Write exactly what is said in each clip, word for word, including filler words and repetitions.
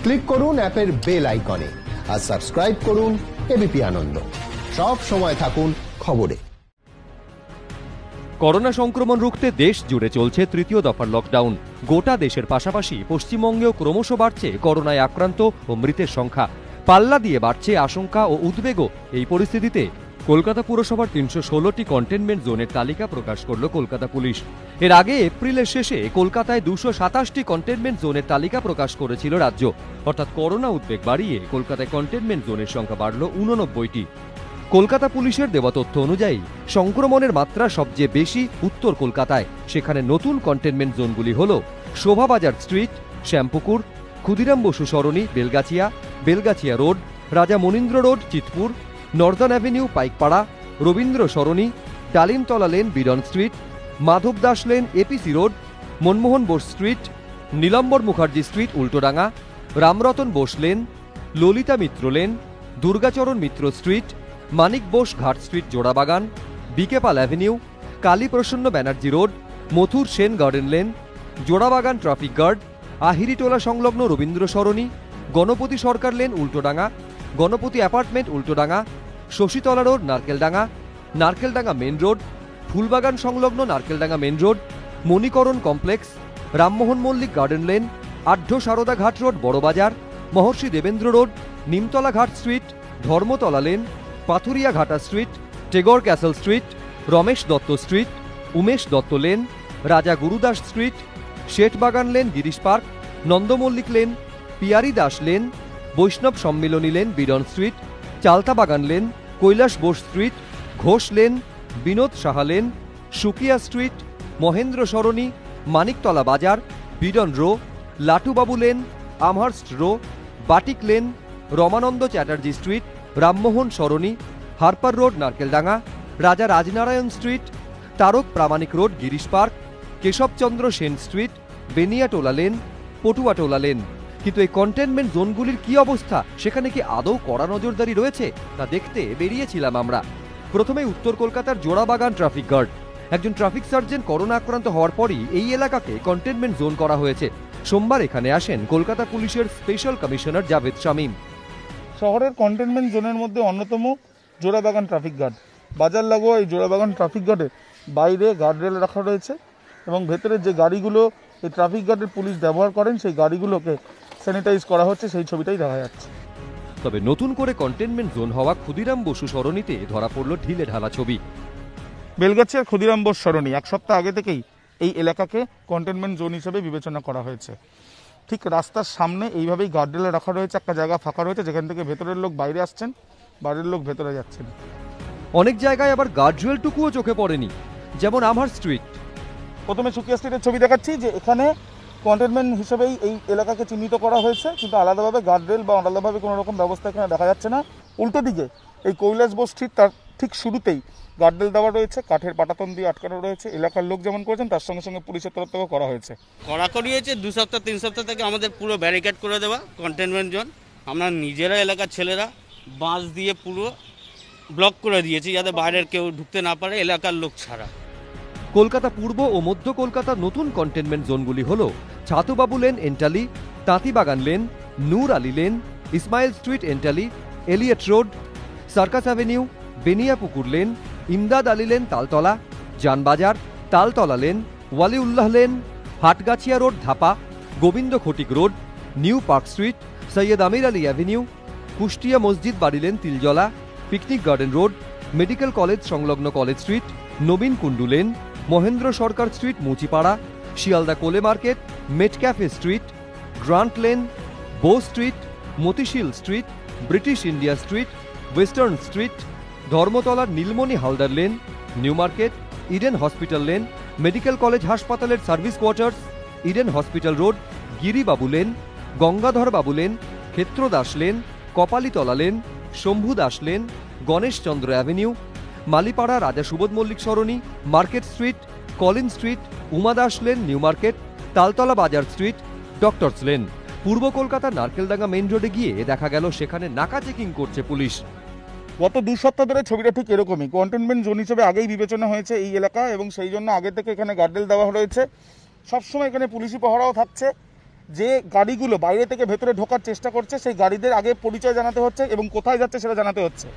Click করুন অ্যাপের bell আইকনে আর সাবস্ক্রাইব করুন এবিপি আনন্দ। সব সময় থাকুন খবরে। করোনা সংক্রমণ রুখতে দেশ জুড়ে চলছে তৃতীয় দফার লকডাউন। গোটা দেশের পাশাপাশি পশ্চিমবঙ্গেও ক্রমশ বাড়ছে করোনায় আক্রান্ত ও মৃতের সংখ্যা। পাল্লা দিয়ে বাড়ছে আশঙ্কা ও উদ্বেগও। এই পরিস্থিতিতে কলকাতা পুরসভার তিনশো ষোলোটি কন্টেনমেন্ট জোনের তালিকা প্রকাশ করল কলকাতা পুলিশ। এর আগে এপ্রিলের শেষে কলকাতায় দুশো সাতাশটি কন্টেনমেন্ট জোনের তালিকা প্রকাশ করেছিল রাজ্য। অর্থাৎ করোনা উদ্বেগ বাড়িয়ে কলকাতায় কন্টেনমেন্ট জোনের সংখ্যা বাড়ল উননব্বইটি। কলকাতা পুলিশের দেওয়া তথ্য অনুযায়ী সংক্রমণের মাত্রা সবচেয়ে বেশি উত্তর কলকাতায়। সেখানে নতুন কন্টেনমেন্ট জোনগুলি হল Shobhabazar street, Shyampukur, Khudiram Basu Sarani Belgachia, Belgachia road, Raja Manindra road Chitpur, northern avenue Paikpara, Rabindra Sarani, Dalimtala lane Beadon street, Madhab Das lane APC road, Manmohan Bose street, Nilambar Mukherjee street Ultadanga, Ramratan Bose lane, Lalita Mitra lane, Durgacharan Mitra street, Manik Bose Ghat street Jorabagan, BK Pal avenue, Kali Prasanna Banerjee road, Mathur Sen garden lane, Jorabagan traffic guard, Ahiritola সংলগ্ন রবীন্দ্র সরণি, গণপতি সরকার lane Ultadanga, Ganapati apartment Ultadanga, Shashitala road Narkeldanga, Narkeldanga main road, Phoolbagan সংলগ্ন Narkeldanga main road, Manikaran complex, Rammohan Mallick garden lane, Adhya Sarada Ghat road Burrabazar, Maharshi Debendra road, Nimtala Ghat street, Dharamtala lane, Pathuria Ghata street, Tagore castle street, Ramesh Dutta street, Umesh Dutta lane, Raja Gurudas street, Shethbagan lane Girish park, Nandamallick lane, Piyari Das lane, Baishnab Sammilani lane Beadon street, Chaltabagan lane, Kailash Bose street, Ghosh lane, Binod Saha lane, Sukia street, Mahendra Sarani, Maniktala Bazar, Beadon row, Latubabu lane, Amherst row, Batik lane, Ramananda Chatterjee street, Rammohan Sarani, Harper road Narkeldanga, Raja Rajnarayan street, Tarak Pramanik road Girish park, Keshabchandra Sen street, Beniatola lane, Patuatola lane. কিন্তু এই containment জোনগুলির কি অবস্থা? সেখানে কি আদৌ কড়া নজরদারি রয়েছে? তা দেখতে বেরিয়েছিলাম আমরা। প্রথমে উত্তর কলকাতার জোড়াবাগান ট্রাফিক গার্ড। একজন ট্রাফিক সার্জেন্ট করোনা আক্রান্ত হওয়ার পরই এই এলাকাকে কন্টেনমেন্ট জোন করা হয়েছে। সোমবার এখানে আসেন কলকাতা পুলিশের স্পেশাল কমিশনার জাভেদ শামীম। শহরের কন্টেনমেন্ট জোনের মধ্যে অন্যতম জোড়াবাগান ট্রাফিক গার্ড। বাজার লাগোয়া এই জোড়াবাগান ট্রাফিক গার্ডে বাইরে গার্ডরেল রাখা রয়েছে এবং ভেতরে যে গাড়িগুলো এই ট্রাফিক গার্ডের পুলিশ ব্যবহার করেন সেই গাড়িগুলোকে স্যানিটাইজ করা হচ্ছে, সেই ছবিটাই দেখা যাচ্ছে। তবে নতুন করে কন্টেনমেন্ট জোন হওয়া ক্ষুদিরাম বসু সরণিতে ধরা পড়ল ঢিলে ঢালা ছবি। বেলগাছিয়ার ক্ষুদিরাম বোস সরণি এক সপ্তাহ আগে থেকেই এই এলাকাকে কন্টেনমেন্ট জোন হিসেবে বিবেচনা করা হয়েছে। ঠিক রাস্তার সামনে এইভাবেই গার্ডরেলে রাখা রয়েছে, একটা জায়গা ফাঁকা রয়েছে যেখান থেকে ভেতরের লোক বাইরে আসছেন, বাইরের লোক ভেতরে যাচ্ছেন। অনেক জায়গায় আবার গার্ডরেলটুকুও চোখে পড়েনি, যেমন আমার স্ট্রিট। প্রথমে সুকিয়া স্ট্রিটের ছবি দেখাচ্ছি, যে এখানে কন্টেনমেন্ট হিসেবেই এই এলাকাকে চিহ্নিত করা হয়েছে, কিন্তু আলাদাভাবে গার্ডরেল বা আলাদাভাবে কোনো রকম ব্যবস্থা এখানে দেখা যাচ্ছে না। উল্টো দিকে এই কৈলাস বোস স্ট্রিট, তার ঠিক শুরুতেই গার্ডরেল দেওয়া রয়েছে, কাঠের পাটাতন দিয়ে আটকানো রয়েছে। এলাকার লোক যেমন করেছেন তার সঙ্গে সঙ্গে পুলিশের তরফ থেকেও করা হয়েছে। কড়াকড়ি হয়েছে, দু সপ্তাহ তিন সপ্তাহ থেকে আমাদের পুরো ব্যারিকেড করে দেওয়া কন্টেনমেন্ট জোন। আমরা নিজেরা এলাকার ছেলেরা বাঁশ দিয়ে পুরো ব্লক করে দিয়েছি, যাতে বাইরের কেউ ঢুকতে না পারে এলাকার লোক ছাড়া। কলকাতা পূর্ব ও মধ্য কলকাতার নতুন কন্টেনমেন্ট জোনগুলি হল Chhatubabu lane Entally, Tantibagan lane, Noor Ali lane, Ismail street Entally, Elliot road, circus avenue, Beniapukur lane, Imdad Ali lane Taltala, Janbazar, Taltala lane, Waliullah lane, Hatgachia road Dhapa, Gobinda Khatik road, new park street, Syed Amir Ali avenue, Kushtia Masjid Bari lane Tiljala, picnic garden road, medical college সংলগ্ন college street, Nabin Kundu lane, Mahendra Sarkar street Muchipara, Sealdah Kole market, Met cafe street, grant lane, Bow street, Motishil street, British India street, western street, ধর্মতলার Nilmoni Haldar lane, new market, Eden hospital lane, medical college হাসপাতালের service quarters, Eden hospital road, Giribabu lane, Gangadhar Babu lane, Kshetradas lane, Kapalitala lane, Shambhu Das lane, Ganeshchandra avenue, Malipara Raja Subodh Mallick Sarani, market street, Colin street, Umadas lane new market, Taltala Bazar street, doctors lane. পূর্ব কলকাতার Narkeldanga main রোডে গিয়ে দেখা গেল সেখানে নাকা checking করছে police. গত দু সপ্তাহ ধরে ছবিটা ঠিক এরকমই। কন্টেনমেন্ট জোন হিসেবে আগেই বিবেচনা হয়েছে এই এলাকা এবং সেই জন্য আগে থেকে এখানে গার্ডরেল দেওয়া রয়েছে। সবসময় এখানে পুলিশি পহরাও থাকছে যে গাড়িগুলো বাইরে থেকে ভেতরে ঢোকার চেষ্টা করছে সেই গাড়িদের আগে পরিচয় জানাতে হচ্ছে এবং কোথায় যাচ্ছে সেটা জানাতে হচ্ছে।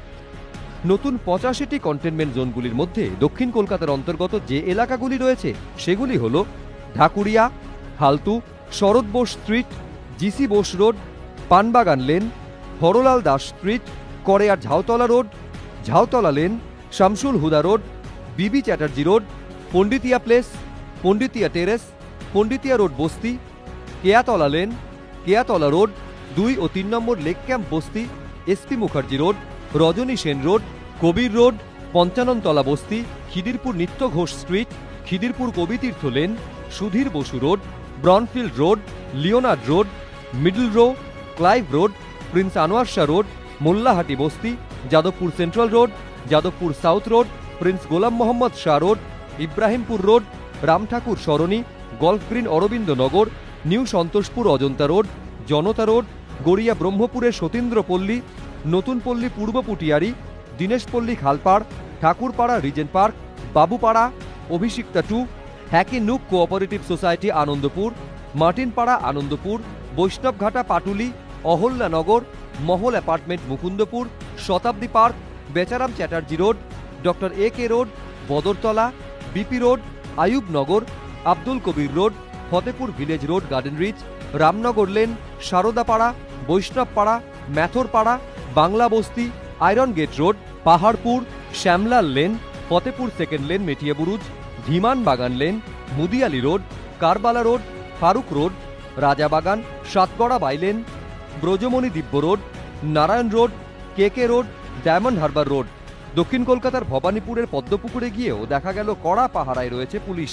নতুন পঁচাশিটি কন্টেনমেন্ট জোনগুলির মধ্যে দক্ষিণ কলকাতার অন্তর্গত যে এলাকাগুলি রয়েছে সেগুলি হল Dhakuria, Haltu, Sarat Bose street, GC Bose road, Panbagan lane, Harlal Das street, Karaya Jhautala road, Jhautala lane, Shamsul Huda road, BB Chatterjee road, Panditya place, Panditya terrace, Panditya road basti, Keyatala lane, Keyatala road, দুই ও তিন নম্বর lake camp basti, SP Mukherjee road, Rajani Sen road, Kabir road, Panchanantala basti, Khidirpur Nitya Ghosh street, Khidirpur Kabitirtha lane, Sudhir Basu road, Brownfield road, Leonard road, middle row, Clive road, prince Anwar Shah road, Mollahati basti, Jadavpur central road, Jadavpur south road, prince Golam Mohammad Shah road, Ibrahimpur road, Ramthakur Sarani, golf green Aurobindo Nagar, new Santoshpur Ajanta road, Janata road, Garia ব্রহ্মপুরের Satindrapalli, Natun Pally Purba Putiary, Dineshpalli Khalpar, Thakurpara regent park, Babupara, Abhishikta two, hacky nook cooperative society Anandapur, Martinpara Anandapur, Baishnabghata Patuli, Ahalyanagar, Mahal apartment Mukundapur, Shatabdi park, Becharam Chatterjee road, doctor এ কে road, Badartala, BP road, Ayubnagar, Abdul Kabir road, Fatehpur village road garden reach, Ramnagar lane, Saradapara, Baishnabpara, Mathorpara, Bangla basti, iron gate road, Paharpur, Shyamlal lane, Fatehpur second lane Metiabruz, Dhiman Bagan lane, Mudiali road, Karbala road, Farooq road, Rajabagan, Satgara bylane, Brajamani Dibya road, Narayan road, K K road, diamond harbour road. দক্ষিণ কলকাতার ভবানীপুরের পদ্মপুকুরে গিয়েও দেখা গেল কড়া পাহারায় রয়েছে police.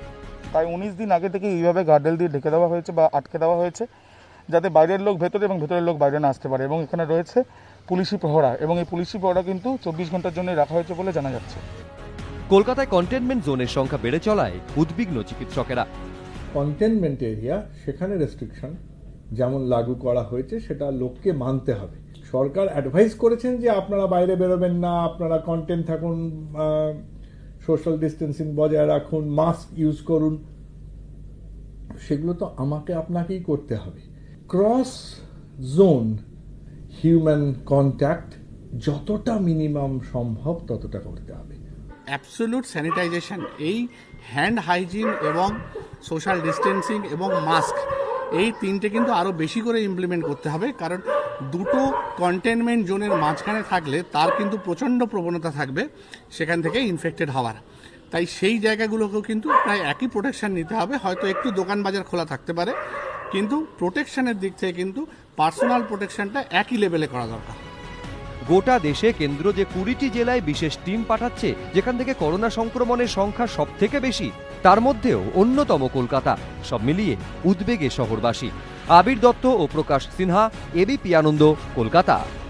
তাই উনিশ দিন আগে থেকে এইভাবে গার্ডেল দিয়ে ঢেকে দেওয়া হয়েছে বা আটকে দেওয়া হয়েছে, যাতে বাইরের লোক ভেতরে এবং ভেতরের লোক বাইরে না আসতে পারে। এবং এখানে রয়েছে পুলিশি প্রহরা, এবং এই পুলিশি প্রহরা কিন্তু চব্বিশ ঘন্টার জন্য রাখা হয়েছে বলে জানা যাচ্ছে। কলকাতায় কন্টেনমেন্ট জোনের সংখ্যা বেড়ে চলায় উদ্বিগ্ন চিকিৎসকেরা। কন্টেনমেন্ট এরিয়া সেখানে রেস্ট্রিকশন যেমন লাগু করা হয়েছে সেটা লোককে মানতে হবে। সরকার অ্যাডভাইস করেছেন যে আপনারা বাইরে বেরোবেন না, আপনারা কন্টেন থাকুন, সোশ্যাল ডিস্টেন্সিং বজায় রাখুন, মাস্ক ইউজ করুন, সেগুলো তো আমাকে আপনাকেই করতে হবে। ক্রস জোন হিউম্যান কন্ট্যাক্ট যতটা মিনিমাম সম্ভব ততটা করতে হবে। অ্যাবসোলুট স্যানিটাইজেশন, এই হ্যান্ড হাইজিন এবং সোশ্যাল ডিস্টেন্সিং এবং মাস্ক, এই তিনটে কিন্তু আরও বেশি করে ইমপ্লিমেন্ট করতে হবে। কারণ দুটো কন্টেনমেন্ট জোনের মাঝখানে থাকলে তার কিন্তু প্রচণ্ড প্রবণতা থাকবে সেখান থেকে ইনফেক্টেড হওয়ার। তাই সেই জায়গাগুলোকেও কিন্তু প্রায় একই প্রোটেকশন নিতে হবে। হয়তো একটু দোকান বাজার খোলা থাকতে পারে, কিন্তু প্রোটেকশনের দিক থেকে কিন্তু পার্সোনাল প্রোটেকশনটা একই লেভেলে করা দরকার। গোটা দেশে কেন্দ্র যে কুড়িটি জেলায় বিশেষ টিম পাঠাচ্ছে, যেখান থেকে করোনা সংক্রমণের সংখ্যা সব থেকে বেশি, তার মধ্যেও অন্যতম কলকাতা। সব মিলিয়ে উদ্বেগে শহরবাসী। আবির দত্ত ও প্রকাশ সিনহা, এবিপি আনন্দ, কলকাতা।